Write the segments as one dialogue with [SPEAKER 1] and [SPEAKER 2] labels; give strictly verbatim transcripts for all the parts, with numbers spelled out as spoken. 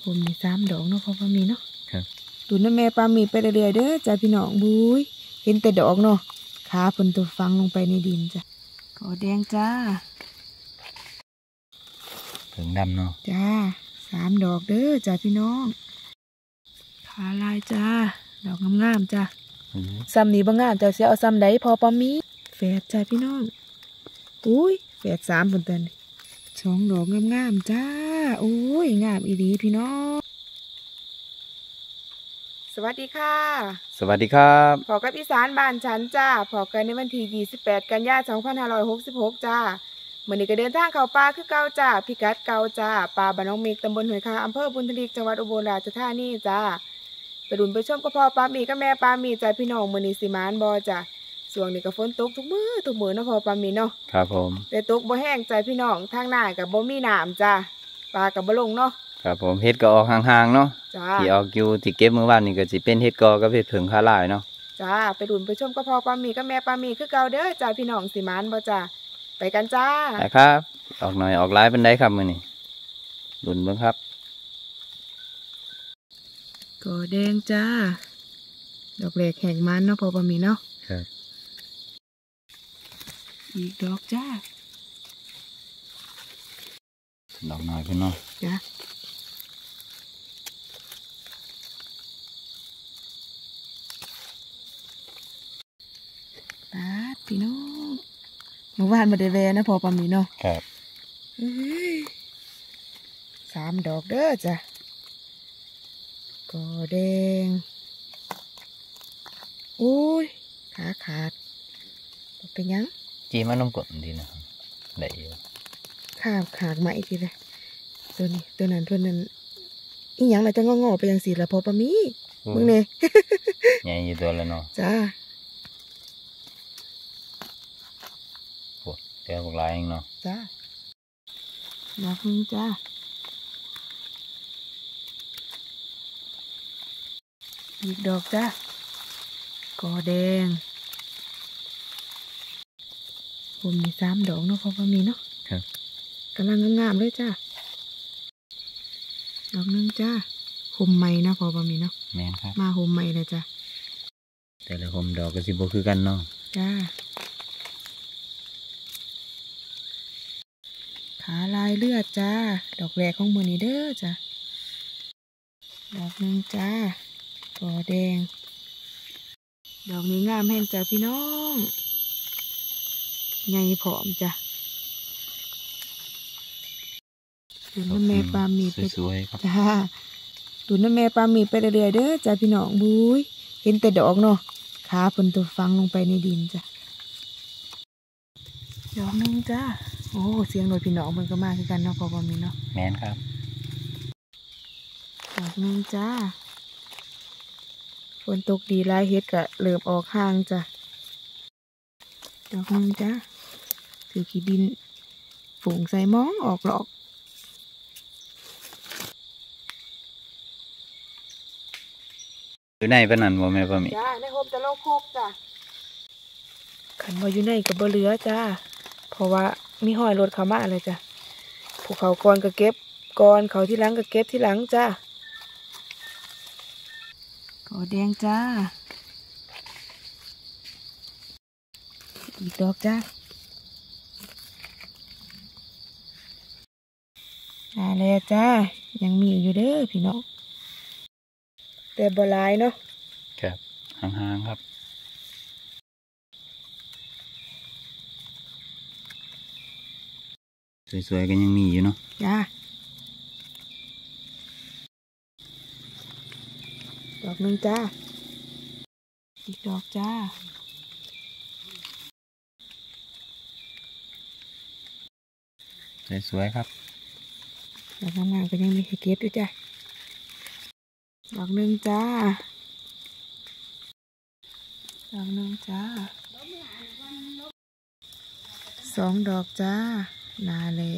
[SPEAKER 1] ผมมีสามดอกเนาะพอปามีเนาะ
[SPEAKER 2] ครับ
[SPEAKER 1] ดูน้ำแม่ปามีไปเรื่อยๆเด้อจ้าพี่น้องบุ้ยเห็นแต่ดอกเนาะขาเพิ่นตัวฟังลงไปในดินจ้ะกอแดงจ้า
[SPEAKER 2] ถึงดำเนาะ
[SPEAKER 1] จ้าสามดอกเด้อจ้าพี่น้องขาลายจ้าดอกงามๆจ้าซ้ำนี้บ่งามจ้าเสียเอาซ้ำใดพอปามีแฝดจ้าพี่น้องอุ้ยแฝดสามเพิ่นเต้นสองดอกงามๆจ้าอุ้ยงามอีดีพี่น้องสวัสดีค่ะ
[SPEAKER 2] สวัสดีครับ
[SPEAKER 1] พอกับอีสานบ้านฉันจ้าพอกันในวันที่ยี่สิบแปดกันยายนสองพันห้าร้อยหกสิบหกจ้าเมื่อนี้ก็เดินทางเข้าป่าคือเก่าจ้าพิกัดเก่าจ้าป่าบ้านน้องเมกตำบลห้วยคาอำเภอบุญทลีจังหวัดอุบลราชธานีจ้าไปดุนไปชมก็พอปามีกับแม่ปามีจ้าพี่น้องมื่อนี้สิมานบอจ้าส่วงนี้ก็ฝนตกทุกมื้อทุกมื้อเนาะพอปามีเนาะ
[SPEAKER 2] ครับผม
[SPEAKER 1] แต่ตกบ่แห้งใจพี่น้องทางหน้ากับบ่มีน้ำจ้าปลากับบ่ลงเนาะ
[SPEAKER 2] ครับผมเฮ็ดก็ออกห่างๆเนาะที่ออกอยู่ที่เก็บเมื่อวานนี่ก็สิเป็นเฮ็ดกอกับเฮ็ดผึ่งคาลายเนาะ
[SPEAKER 1] จ้าไปดุนไปชมก็พอปามีกับแม่ปามีคือเก่าเด้อจ้าพี่น้องสิมานบ่จ้าไปกันจ้า
[SPEAKER 2] ไปครับออกหน่อยออกหลายเป็นไดครับมื้อนี้ดุนเบิ่งครับ
[SPEAKER 1] กอแดงจ้าดอกแรกแห้งมันเนาะพอปามีเนาะ
[SPEAKER 2] ครับ
[SPEAKER 1] อีกดอกจ้า
[SPEAKER 2] ดอกน้อยพี่น้อง
[SPEAKER 1] จ้าปาดพี่น้องเมื่อวานมาได้แวนะพอปามีเนาะ
[SPEAKER 2] ครับ
[SPEAKER 1] สามดอกเด้อจ้ะกอแดงโอ้ยขาขาดเป็นยัง
[SPEAKER 2] จีมันน้ำกดดีนะครับได้อยู่
[SPEAKER 1] ขาดขาดมาอีกทีเลยตัวนี้ตัวนั้นตัวนั้นอีหยังเราจะงอๆไปยังสีละพอปามีมึงเนี่ย
[SPEAKER 2] ใหญ่อยู่ตัวแล้วเนาะ
[SPEAKER 1] จ้า
[SPEAKER 2] โอ้เดี๋ยวพวกลายเองเนาะ
[SPEAKER 1] จ้าดอกนึงจ้าอีกดอกจ้ากอแดงผมมีสามดอกเนาะพอปามีเนาะ
[SPEAKER 2] ครับ
[SPEAKER 1] กำลังงามๆเลยจ้าดอกนึงจ้าโฮมใหม่นะพอปามีเนาะ
[SPEAKER 2] แม่นครับ
[SPEAKER 1] มาโฮมใหม่เลยจ้า
[SPEAKER 2] แต่ละโฮมดอกก็สิบ่คือกันเนาะ
[SPEAKER 1] จ้าขาลายเลือดจ้าดอกแรกของมือนี้เด้อจ้าดอกนึงจ้ากอแดงดอกนี้งามแห้งจ้าพี่น้องใหญ่ผอมจ้ะดูน้ำแม่ปามีไป
[SPEAKER 2] สวยๆครับ
[SPEAKER 1] จ้าดูน้ำแม่ปามีไปเรื่อยๆเด้อจ้าพี่น้องบุ้ยเห็นแต่ดอกเนาะขาเพิ่นตัวฟังลงไปในดินจ้ะดอกนึงจ้าโอ้เสียงหน่อยพี่น้องมันก็มาคือกันเนาะพอปามีเนาะ
[SPEAKER 2] แม่นครับ
[SPEAKER 1] ดอกนึงจ้าฝนตกดีลายเฮ็ดกะเริ่มออกห่างจ้ะดอกนึงจ้าถือขี้ดินฝูงใส่มองออกหรอก
[SPEAKER 2] อยู่ในปะนั่นบ่แม่ปามี
[SPEAKER 1] จ้าในโฮมจะโลกโคกจ้ะขันมาอยู่ในกับบ่เหลือจ้าเพราะว่ามีห้อยรถเขามาเลยจ้ะภูเขาก่อนก็เก็บก่อนเขาที่หลังก็เก็บที่หลังจ้ากอแดงจ้าอีกดอกจ้าอะไรจ้ายังมีอยู่เด้อพี่น้องแต่บ่หลายเนาะ
[SPEAKER 2] ครับห่างๆครับสวยๆก็ยังมีอยู่เนาะ
[SPEAKER 1] จ้าดอกนึงจ้าอีกดอกจ้า
[SPEAKER 2] สวยๆครับ
[SPEAKER 1] ดอกงามๆก็ยังมีให้เก็บด้วยจ้าดอกนึงจ้าดอกนึงจ้าสองดอกจ้านาเละ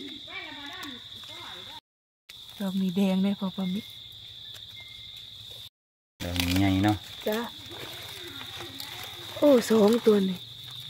[SPEAKER 1] ดอกนี้แดงเลยพอปามี
[SPEAKER 2] ดอกนี้ใหญ่เนาะ
[SPEAKER 1] จ้าโอ้สองตัวนี่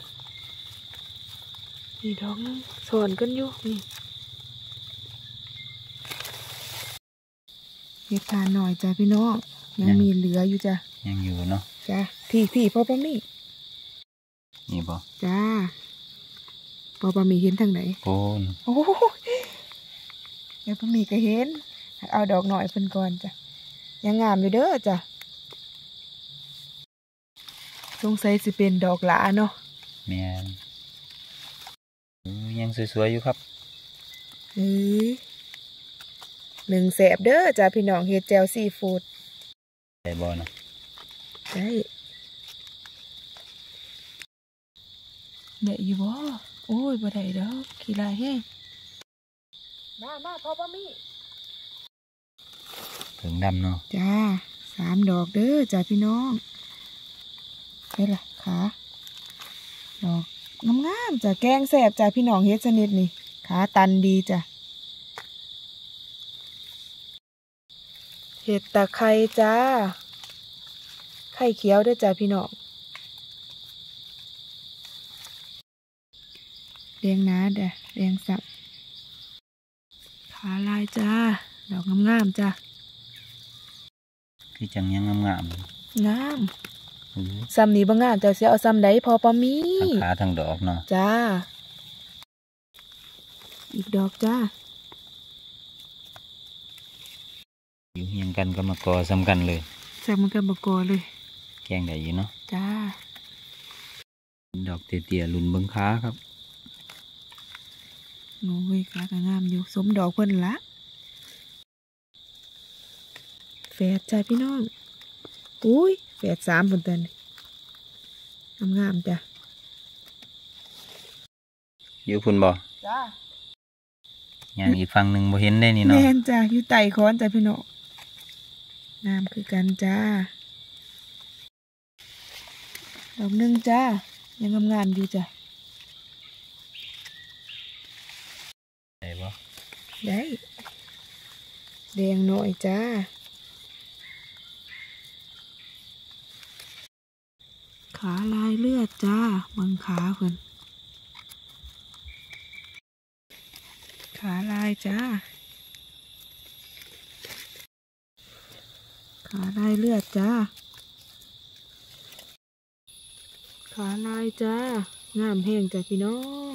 [SPEAKER 1] นี่ดอกนึงสอนกันอยู่นี่เฮ็ดทานหน่อยจ้ะพี่น้องยังมีเหลืออยู่จ้ะ
[SPEAKER 2] ยังอยู่เนาะ
[SPEAKER 1] จ้ะพี่พี่พ่อป้ามี
[SPEAKER 2] นี่บ่
[SPEAKER 1] จ้าพ่อป้ามีเห็นทางไหน
[SPEAKER 2] โอ้น
[SPEAKER 1] โอ้แม่ป้ามีก็เห็นเอาดอกหน่อยเพิ่นก่อนจ้ะยังงามอยู่เด้อจ้ะสงสัยสิเป็นดอกหลาเนาะ
[SPEAKER 2] แม่นยังสวยๆอยู่ครับ
[SPEAKER 1] เฮ้ยหนึ่งแสบเด้อจ้ะพี่น้องเฮ็ดแจ่วซีฟู้ด
[SPEAKER 2] ได้บ่เนาะ
[SPEAKER 1] ได้ได้อยู่บ่โอ้ยบ่ได้ดอกขี้ลายแห้งมามาพ่อป้ามี
[SPEAKER 2] ถึงดำเนาะ
[SPEAKER 1] จ้าสามดอกเด้อจ้ะพี่น้องเฮ็ดล่ะขาดอกงามๆจ้ะแกงแสบจ้ะพี่น้องเฮ็ดชนิดนี่ขาตันดีจ้ะเห็ดตะไคร้จ้าไข่เขียวด้วยจ้าพี่น้องเรียงนาเด้อเรียงสับขาลายจ้าดอกงามๆจ้า
[SPEAKER 2] คือจังยังงาม
[SPEAKER 1] ๆงามซ้ำนี้บ่งามจ้าเสียเอาซ้ำใดพอปะมี
[SPEAKER 2] ทั้งขาทั้งดอกเนาะ
[SPEAKER 1] จ้าอีกดอกจ้า
[SPEAKER 2] อยู่เฮียงกันก็มากอซ้ำกันเลย
[SPEAKER 1] แซ่บมันกันมากอเลย
[SPEAKER 2] แกงได้อยู่เนาะ
[SPEAKER 1] จ้า
[SPEAKER 2] ดอกเตี้ยๆหลุนเบิ้งขาครับ
[SPEAKER 1] โอ้ยขาก็งามอยู่สมดอกเพิ่นละแฝดจ้าพี่น้องอุ้ยแฝดสามเพิ่นเต้นงามๆจ้ะ
[SPEAKER 2] อยู่พุ่นบ่
[SPEAKER 1] จ้า
[SPEAKER 2] อย่างอีกฝั่งหนึ่งบ่เห็นได้นี่เนาะ
[SPEAKER 1] แม่นจ้ะอยู่ไต่ค้อนจ้ะพี่น้องงามคือกันจ้าดอกหนึ่งจ้ายังงามๆอยู่จ้ะ
[SPEAKER 2] ได้บ่
[SPEAKER 1] ได้แดงหน่อยจ้าขาลายเลือดจ้าบางขาเพิ่นขาลายจ้าขาลายเลือดจ้าขาลายจ้างามแห้งจ้ะพี่น้อง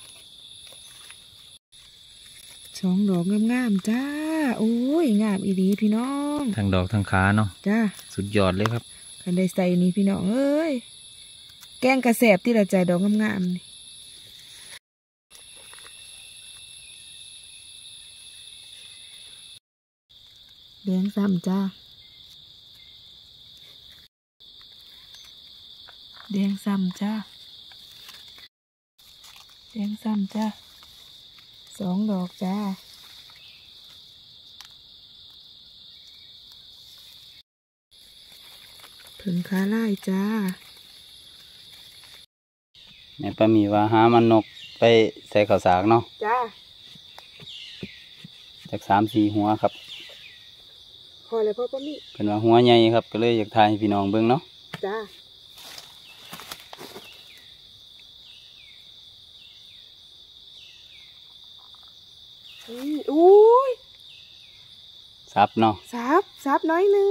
[SPEAKER 1] สองดอกงามๆจ้าโอ้ยงามอีดีพี่น้อง
[SPEAKER 2] ทั้งดอกทั้งขาเนาะ
[SPEAKER 1] จ้า
[SPEAKER 2] สุดยอดเลยครับ
[SPEAKER 1] กันได้ใส่นี่พี่น้องเอ้ยแกงกระแสบที่เราใจดอกงามๆนี่แดงซ้ำจ้าแดงซ้ำจ้าแดงซ้ำจ้าสองดอกจ้าถึงขาไล่จ้า
[SPEAKER 2] แม่ป้ามีว่าหามันนกไปใส่ข้าวสากเนาะ
[SPEAKER 1] จ้า
[SPEAKER 2] จากสามสี่หัวครับ
[SPEAKER 1] พอเลยพ่อป้ามี
[SPEAKER 2] เป็นว่าหัวใหญ่ครับก็เลยอยากทายให้พี่น้องเบิ่งเนาะ
[SPEAKER 1] จ้าอุ้ย
[SPEAKER 2] ซับเนาะ
[SPEAKER 1] ซับซับน้อยนึง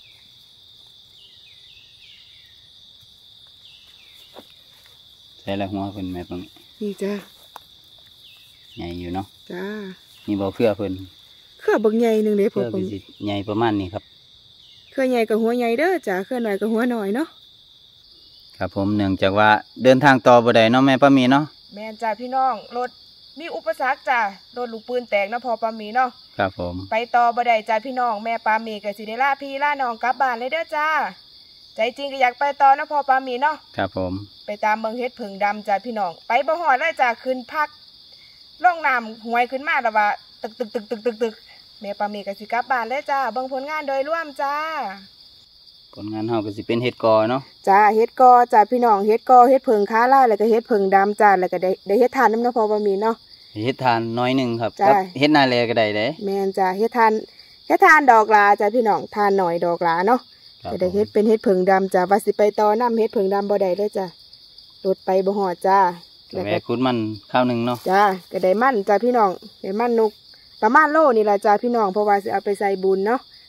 [SPEAKER 2] ใส่แล้วหัวเพิ่นแม่ป้ามี
[SPEAKER 1] นี่จ้า
[SPEAKER 2] ใหญ่อยู่เนาะ
[SPEAKER 1] จ้า
[SPEAKER 2] นี่บ่เครือเพิ่น
[SPEAKER 1] เครือบักใหญ่หนึ่งเลยพ่อป้ามี
[SPEAKER 2] ใหญ่ประมาณนี้ครับ
[SPEAKER 1] เครือใหญ่กับหัวใหญ่เด้อจ้าเครือหน่อยกับหัวหน่อยเนาะ
[SPEAKER 2] ครับผมเนื่องจากว่าเดินทางต่อบ่ได้เนาะแม่ป้ามีเนาะ
[SPEAKER 1] แม่จ้าพี่น้องรถมีอุปสรรคจ้าโดนลูกปืนแตกนะพอปามีเนาะ
[SPEAKER 2] ครับผม
[SPEAKER 1] ไปต่อบ่ได้จ้าพี่น้องแม่ปามีกับสิเดล่าพี่ล่าน้องกลับบ้านเลยเด้อจ้าใจจริงก็อยากไปต่อนะพอปามีเนาะ
[SPEAKER 2] ครับผม
[SPEAKER 1] ไปตามเมืองเฮ็ดผึ่งดำจ้าพี่น้องไปบ่หอดเลยจ้าขึ้นพักล่องน้ำหวยขึ้นมาแล้วว่าตึกตึกตึกตึกตึกตึกแม่ปามีกับสิกลับบ้านเลยจ้าเบิ่งผลงานโดยรวมจ้า
[SPEAKER 2] ผลงานเฮาก็สิเป็นเฮ็ดกอเนาะ
[SPEAKER 1] จ้าเฮ็ดกอจ้าพี่น้องเฮ็ดกอเฮ็ดผึ่งค้าล่าแล้วก็เฮ็ดผึ่งดำจ้าแล้วก็ได้ได้เฮ็ดทานน้ำนะพอปามีเนาะ
[SPEAKER 2] เฮ็ดทานน้อยหนึ่งครับกับเฮ็ดนาแลก็ได้เด้
[SPEAKER 1] แม่นจ้าเฮ็ดทานเฮ็ดทานดอกลาจ้าพี่น้องทานหน่อยดอกลาเนาะจะได้เฮ็ดเป็นเฮ็ดผึ่งดำจ้าว่าสิไปต่อน้ำเฮ็ดผึ่งดำบ่ได้เลยจ้ารถไปบ่ฮอดจ้า
[SPEAKER 2] แล้วก็คุดมันข้าวหนึ่งเนาะ
[SPEAKER 1] จ้าก็ได้มันจ้าพี่น้องได้มันนกประมาณโลนี่แหละจ้าพี่น้องเพราะว่าสิเอาไปใส่บุญเนาะ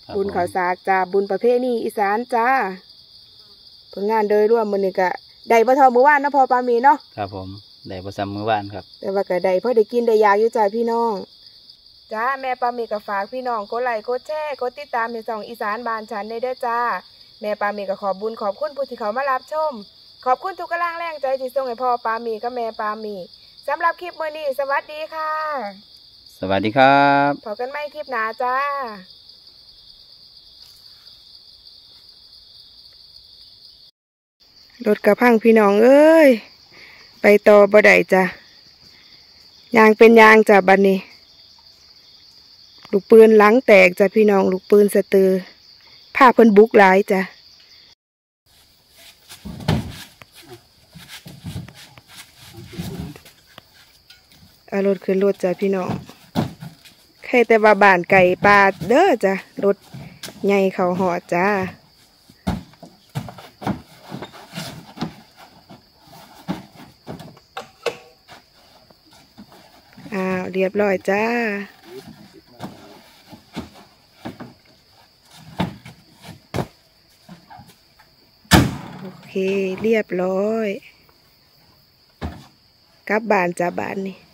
[SPEAKER 1] บุญข้าวสากจ้าบุญประเพณีอีสานจ้าผลงานโดยรวมมื้อนี้ก็ได้บ่เท่ามื้อวานเนาะพ่อปามีเนาะ
[SPEAKER 2] ครับผมได้บ่ซ้ำมื้อวานครับ
[SPEAKER 1] แต่ว่าก็ได้พอได้กินได้อยากอยู่จ้าพี่น้องจ้าแม่ปามีก็ฝากพี่น้องกดไลค์กดแชร์กดติดตามในช่องอีสานบ้านฉันได้เด้อจ้าแม่ปามีก็ขอบบุญขอบคุณผู้ที่เขามารับชมขอบคุณทุกกำลังแรงใจที่ส่งให้พ่อปามีกับแม่ปามีสำหรับคลิปมื้อนี้สวัสดีค่ะ
[SPEAKER 2] สวัสดีครับ
[SPEAKER 1] พบกันใหม่คลิปหน้าจ้ารถกระพังพี่น้องเอ้ยไปต่อบ่ได้จ้ะยางเป็นยางจ้ะบัดนี้ลูกปืนหลังแตกจ้ะพี่น้องลูกปืนสะตือผ้าเพิ่นบุกหลายจ้ะเอารถขึ้นรถจ้ะพี่น้องใครแต่ว่าบ้านไก่ปลาเด้อจ้ะรถใหญ่เขาหอดจ้าอ้าวเรียบร้อยจ้าโอเคเรียบร้อยกลับบ้านจ้าบ้านนี่